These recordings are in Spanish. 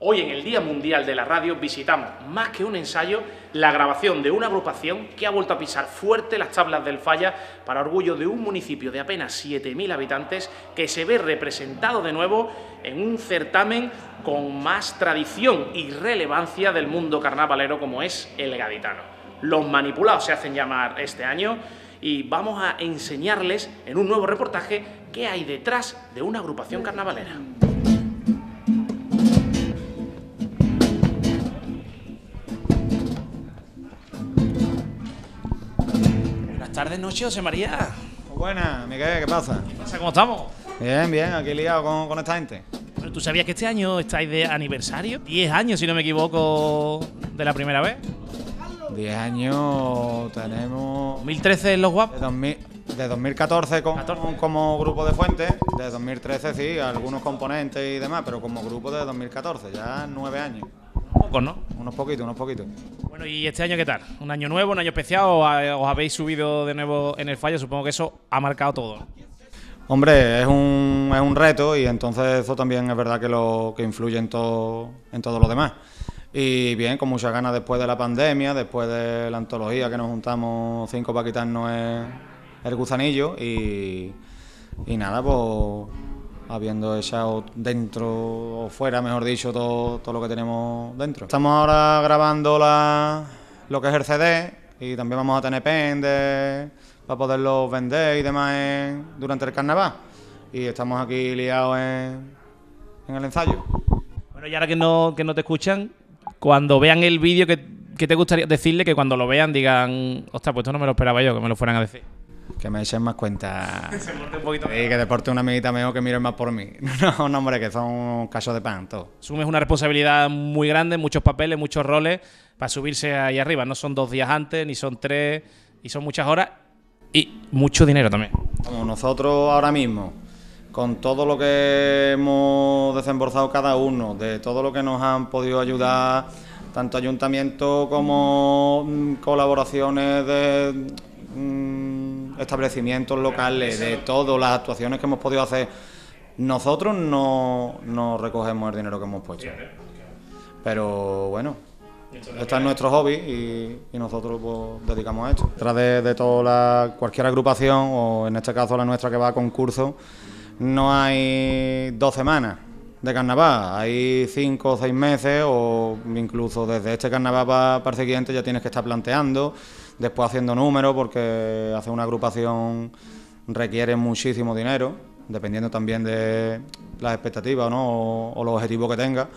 Hoy, en el Día Mundial de la Radio, visitamos, más que un ensayo, la grabación de una agrupación que ha vuelto a pisar fuerte las tablas del Falla para orgullo de un municipio de apenas 7.000 habitantes que se ve representado de nuevo en un certamen con más tradición y relevancia del mundo carnavalero como es el gaditano. Los Manipulados se hacen llamar este año y vamos a enseñarles en un nuevo reportaje qué hay detrás de una agrupación carnavalera. Buenas tardes, noche, José María. Buenas, Miguel, ¿qué pasa? ¿Qué pasa? ¿Cómo estamos? Bien, bien, aquí liado con esta gente. Bueno, ¿tú sabías que este año estáis de aniversario? 10 años, si no me equivoco, de la primera vez. 10 años tenemos... 2013 en Los Guapos. De 2014 como grupo de Fuentes, de 2013 sí, algunos componentes y demás, pero como grupo de 2014, ya 9 años. Pocos, ¿no? Unos poquitos. Bueno, ¿y este año qué tal? ¿Un año nuevo, un año especial o os habéis subido de nuevo en el Falla? Supongo que eso ha marcado todo, ¿no? Hombre, es un reto y entonces eso también es verdad que influye en todo lo demás. Y bien, con muchas ganas después de la pandemia, después de la antología que nos juntamos 5 para quitarnos el gusanillo y nada, pues habiendo echado dentro o fuera, mejor dicho, todo lo que tenemos dentro. Estamos ahora grabando lo que es el CD y también vamos a tener pendes para poderlos vender y demás durante el carnaval. Y estamos aquí liados en el ensayo. Bueno, y ahora que no te escuchan, cuando vean el vídeo, ¿qué te gustaría decirle? Que cuando lo vean digan, ostras, pues esto no me lo esperaba yo, que me lo fueran a decir. Que me echen más cuenta. Se porte un poquito Y que deporte una amiguita mejor que miren más por mí. No, hombre, que son casos de pan, todo. Asumes una responsabilidad muy grande, muchos papeles, muchos roles para subirse ahí arriba. No son 2 días antes, ni son 3, y son muchas horas y mucho dinero también. Como nosotros ahora mismo, con todo lo que hemos desembolsado cada uno, de todo lo que nos han podido ayudar, tanto ayuntamientos como colaboraciones de establecimientos locales, de todas las actuaciones que hemos podido hacer, nosotros no recogemos el dinero que hemos puesto. Pero bueno, este es nuestro hobby y nosotros pues dedicamos a esto. Detrás de cualquier agrupación, o en este caso la nuestra que va a concurso, no hay 2 semanas de carnaval, hay 5 o 6 meses, o incluso desde este carnaval para el siguiente ya tienes que estar planteando, después haciendo números, porque hacer una agrupación requiere muchísimo dinero, dependiendo también de las expectativas, ¿no? o los objetivos que tenga.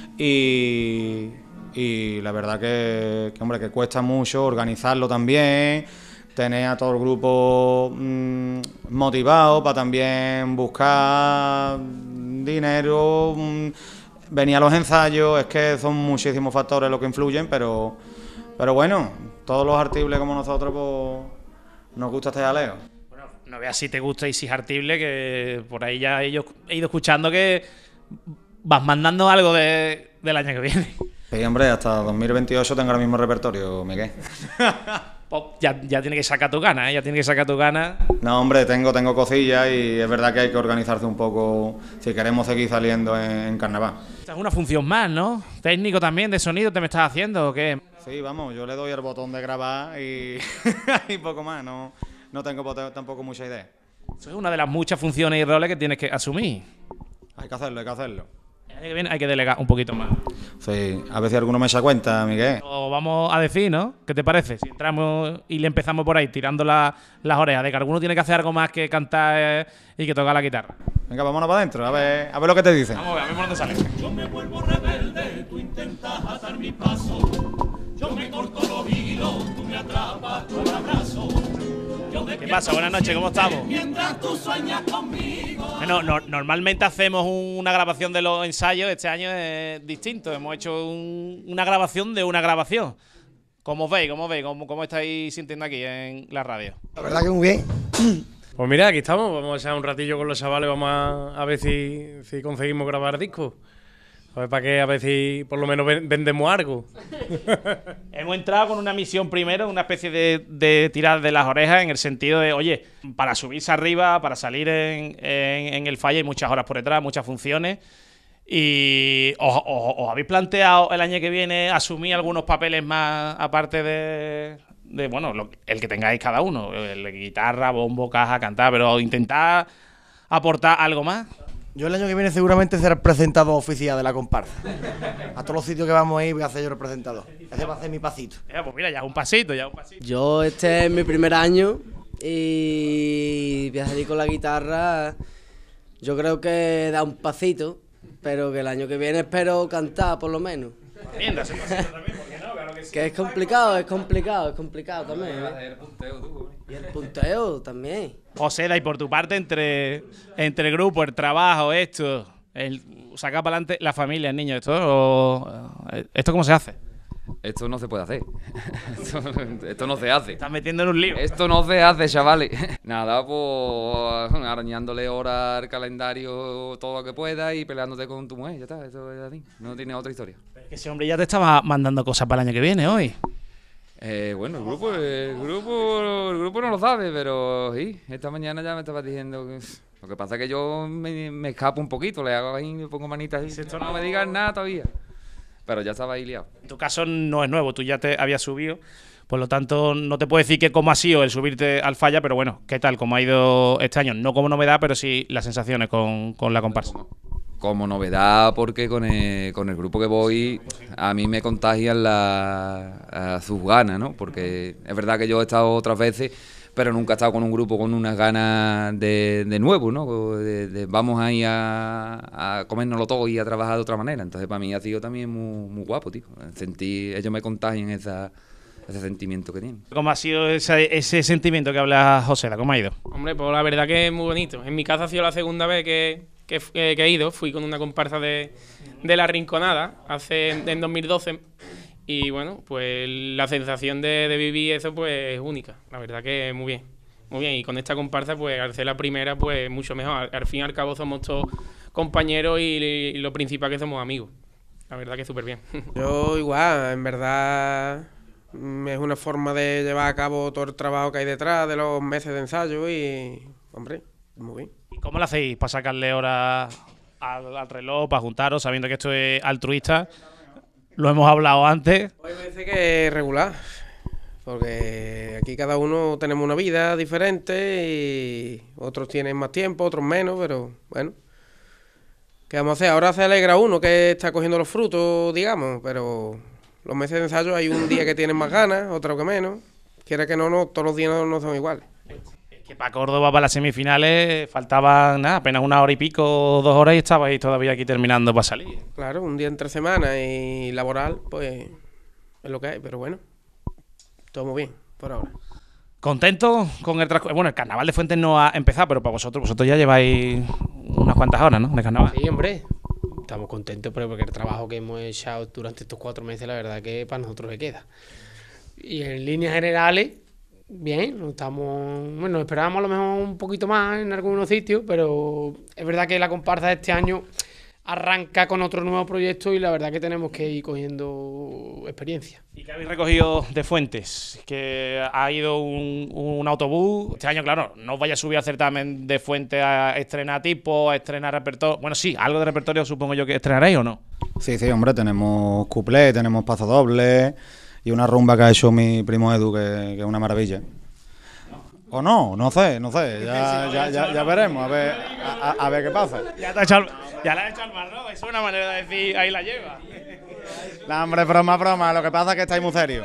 Y la verdad que cuesta mucho organizarlo también, tener a todo el grupo motivado para también buscar dinero, venir a los ensayos. Es que son muchísimos factores los que influyen, pero bueno, todos los artibles como nosotros pues nos gusta este jaleo. Bueno, no veas si te gusta y si es artible, que por ahí ya he ido escuchando que vas mandando algo del año que viene. Sí, hombre, hasta 2028 tengo el mismo repertorio, Miguel. Pues ya tiene que sacar tu gana, ¿eh? Ya tiene que sacar tu gana. No, hombre, tengo cosillas y es verdad que hay que organizarse un poco si queremos seguir saliendo en carnaval. Esta es una función más, ¿no? Técnico también, de sonido, ¿te me estás haciendo o qué? Sí, vamos, yo le doy el botón de grabar y, y poco más, no tengo tampoco mucha idea. Eso es una de las muchas funciones y roles que tienes que asumir. Hay que hacerlo. El año que viene hay que delegar un poquito más. Sí, a ver si alguno me echa cuenta, Miguel. Lo vamos a decir, ¿no? ¿Qué te parece? Si entramos y le empezamos por ahí tirando las orejas de que alguno tiene que hacer algo más que cantar y que tocar la guitarra. Venga, vámonos para adentro, a ver lo que te dicen. Vamos a ver dónde sale. Yo me vuelvo rebelde, tú intentas atar mi paso. Yo me corto los hilos, tú me atrapas con el abrazo. ¿Qué pasa? Buenas noches, ¿cómo estamos? Mientras tú sueñas conmigo. Bueno, normalmente hacemos una grabación de los ensayos. Este año es distinto. Hemos hecho una grabación de una grabación. ¿Cómo os veis? ¿Cómo estáis sintiendo aquí en la radio? La verdad que muy bien. Pues mira, aquí estamos. Vamos a echar un ratillo con los chavales. Vamos a ver si conseguimos grabar discos. A ver si por lo menos vendemos algo. Hemos entrado con una misión primero, una especie de tirar de las orejas, en el sentido de, oye, para subirse arriba, para salir en el Falla hay muchas horas por detrás, muchas funciones. ¿Y os habéis planteado el año que viene asumir algunos papeles más aparte de bueno, el que tengáis cada uno? El de guitarra, bombo, caja, cantar, pero intentar aportar algo más. Yo el año que viene seguramente seré el presentador oficial de la comparsa. A todos los sitios que vamos a ir voy a ser yo el presentador. Ese va a ser mi pasito. Pues mira, ya es un pasito, Yo este es mi primer año y voy a salir con la guitarra. Yo creo que da un pasito, pero que el año que viene espero cantar por lo menos. También das el pasito también, ¿por qué no? Claro que sí. Que es complicado también. Y el punteo también. José, y por tu parte, entre el grupo, el trabajo, esto, el sacar para adelante la familia, el niño, ¿esto cómo se hace? Esto no se puede hacer. Esto no se hace. Estás metiendo en un lío. Esto no se hace, chavales. Nada, pues arañándole horas al calendario todo lo que pueda y peleándote con tu mujer, ya está, eso es así. No tiene otra historia. Es que ese hombre ya te estaba mandando cosas para el año que viene hoy. Bueno, el grupo no lo sabe, pero sí, esta mañana ya me estaba diciendo que... Lo que pasa es que yo me escapo un poquito, le hago ahí, me pongo manitas y esto no me digas nada todavía. Pero ya estaba ahí liado. En tu caso no es nuevo, tú ya te habías subido, por lo tanto no te puedo decir que cómo ha sido el subirte al Falla, pero bueno, ¿qué tal? ¿Cómo ha ido este año? No como novedad, pero sí las sensaciones con la comparsa. Como novedad, porque con el grupo que voy, a mí me contagian sus ganas, ¿no? Porque es verdad que yo he estado otras veces, pero nunca he estado con un grupo con unas ganas de nuevo, ¿no? Vamos ahí a comérnoslo todo y a trabajar de otra manera. Entonces, para mí ha sido también muy guapo, tío. Ellos me contagian ese sentimiento que tienen. ¿Cómo ha sido ese sentimiento que habla José? ¿Cómo ha ido? Hombre, pues la verdad que es muy bonito. En mi caso ha sido la segunda vez que he ido. Fui con una comparsa de La Rinconada en 2012. Y bueno, pues la sensación de vivir eso pues es única. La verdad que muy bien. Muy bien. Y con esta comparsa, pues al ser la primera, pues mucho mejor. Al fin y al cabo somos todos compañeros y lo principal que somos amigos. La verdad que súper bien. Yo igual, en verdad es una forma de llevar a cabo todo el trabajo que hay detrás de los meses de ensayo y, hombre, muy bien. ¿Y cómo lo hacéis para sacarle horas al reloj, para juntaros, sabiendo que esto es altruista? Lo hemos hablado antes. Hoy me parece que es regular, porque aquí cada uno tenemos una vida diferente y otros tienen más tiempo, otros menos, pero bueno. ¿Qué vamos a hacer? Ahora se alegra uno que está cogiendo los frutos, digamos, pero los meses de ensayo hay un día que tienen más ganas, otro que menos. Quiera que no, todos los días no son iguales. Que para Córdoba, para las semifinales, faltaban apenas 1 hora y pico, 2 horas y estabais todavía aquí terminando para salir. Claro, un día entre semana y laboral, pues es lo que hay, pero bueno, todo muy bien por ahora. ¿Contento con el transcurso? Bueno, el carnaval de Fuentes no ha empezado, pero para vosotros ya lleváis unas cuantas horas, ¿no?, de carnaval. Sí, hombre, estamos contentos porque el trabajo que hemos echado durante estos 4 meses, la verdad que para nosotros se queda. Y en líneas generales, bien, bueno, esperábamos a lo mejor un poquito más en algunos sitios, pero es verdad que la comparsa de este año arranca con otro nuevo proyecto y la verdad que tenemos que ir cogiendo experiencia. ¿Y qué habéis recogido de Fuentes? Que ha ido un autobús. Este año, claro, no os vaya a subir al certamen de Fuentes a estrenar tipo, a estrenar repertorio. Bueno, sí, algo de repertorio supongo yo que estrenaréis, ¿o no? Sí, hombre, tenemos cuplé, tenemos pasodoble y una rumba que ha hecho mi primo Edu, que es una maravilla. O no sé, ya veremos, a ver qué pasa. Ya le has echado al mar, ¿no? Eso es una manera de decir, ahí la lleva. No, hombre, broma, lo que pasa es que estáis muy serios.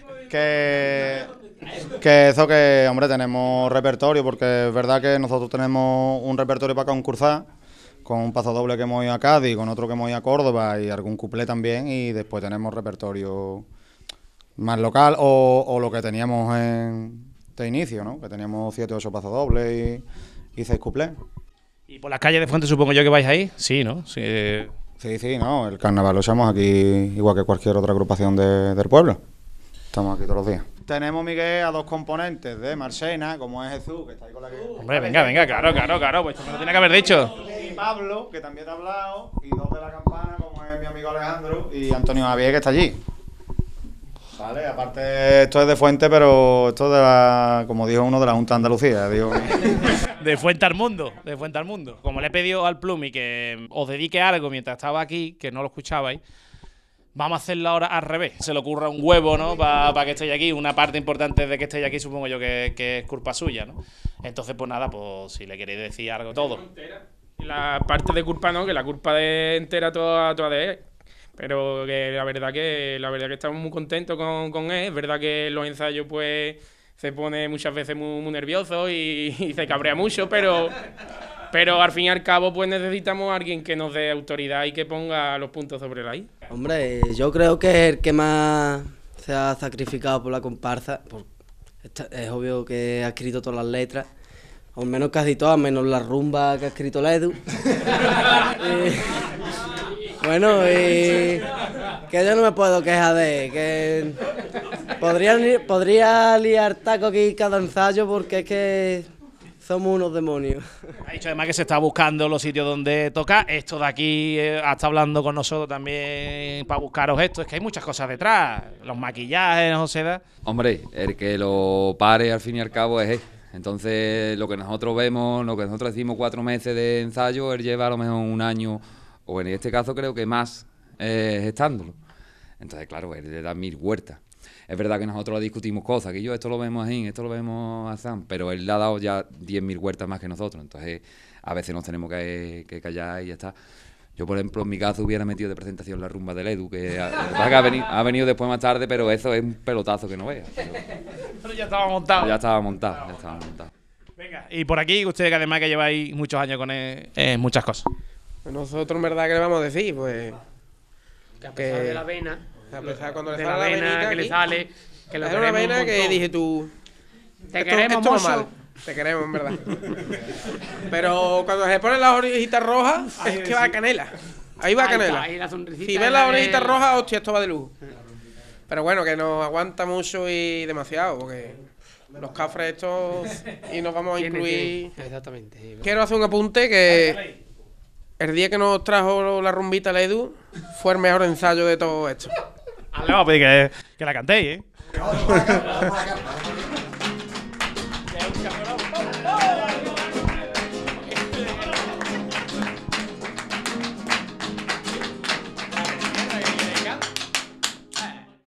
Que eso que, hombre, tenemos repertorio, porque es verdad que nosotros tenemos un repertorio para concursar, con un pasodoble que hemos ido a Cádiz, con otro que hemos ido a Córdoba y algún cuplé también, y después tenemos repertorio más local o lo que teníamos de inicio, ¿no? Que teníamos 7 o 8 pasodobles y 6 cuplés. ¿Y por las calles de Fuentes supongo yo que vais ahí? Sí, ¿no? Sí, no, el carnaval lo echamos aquí igual que cualquier otra agrupación del pueblo. Estamos aquí todos los días. Tenemos, Miguel, a 2 componentes de Marchena, como es Jesús, que está ahí con la que... Hombre, venga, claro, pues me lo tiene que haber dicho. Y Pablo, que también te ha hablado, y 2 de la campana, como es mi amigo Alejandro, y Antonio Javier, que está allí. Vale, aparte esto es de Fuente, pero esto de como dijo uno, de la Junta de Andalucía, digo. de Fuente al Mundo, de Fuente al Mundo. Como le he pedido al Plumi que os dedique algo mientras estaba aquí, que no lo escuchabais, vamos a hacerlo ahora al revés. Se le ocurra un huevo, ¿no? Para que estéis aquí. Una parte importante de que estéis aquí supongo yo que es culpa suya, ¿no? Entonces, pues nada, pues si le queréis decir algo, todo. La parte de culpa no, que la culpa de entera toda de él. Pero que la verdad que estamos muy contentos con él. Es verdad que los ensayos pues se pone muchas veces muy nervioso y se cabrea mucho, pero al fin y al cabo pues necesitamos a alguien que nos dé autoridad y que ponga los puntos sobre la I. Hombre, yo creo que es el que más se ha sacrificado por la comparsa. Es obvio que ha escrito todas las letras, o al menos casi todas, menos la rumba que ha escrito la Edu. Bueno, que yo no me puedo quejar de él, que podría liar taco aquí cada ensayo porque es que somos unos demonios. Ha dicho además que se está buscando los sitios donde tocar. Esto de aquí está hablando con nosotros también para buscaros esto. Es que hay muchas cosas detrás. Los maquillajes, no se da. Hombre, el que lo pare al fin y al cabo es él. Entonces, lo que nosotros vemos, lo que nosotros decimos 4 meses de ensayo, él lleva a lo mejor 1 año, o en este caso creo que más, gestándolo. Entonces, claro, él le da 1000 vueltas. Es verdad que nosotros discutimos cosas, que yo esto lo vemos así, esto lo vemos así, pero él le ha dado ya 10.000 vueltas más que nosotros. Entonces, a veces nos tenemos que callar y ya está. Yo, por ejemplo, en mi caso hubiera metido de presentación la rumba del Edu, que ha venido después más tarde, pero eso es un pelotazo que no veas. Pero ya estaba montado. Ya estaba montado. Venga, y por aquí, ustedes que además que lleváis muchos años con él, muchas cosas. Pues nosotros, en verdad, ¿qué le vamos a decir? Pues que a pesar de la vena, a pesar cuando le de sale la vena venita que aquí, le sale, que lo es una queremos vena un que montón. dije tú, Te esto queremos, va mozo. mal. Te queremos, en verdad. Pero cuando se ponen las orejitas rojas, es que va a canela. Ahí va a Ahí está, canela. ahí la sonrisita Si ves de las la orejitas de- rojas, hostia, esto va de lujo. Pero bueno, que nos aguanta mucho y demasiado, porque los cafres estos y nos vamos a Tiene, incluir. tiene. Exactamente. Sí. Quiero hacer un apunte que el día que nos trajo la rumbita la Edu fue el mejor ensayo de todo esto. Le vamos a pedir que la cantéis, ¿eh?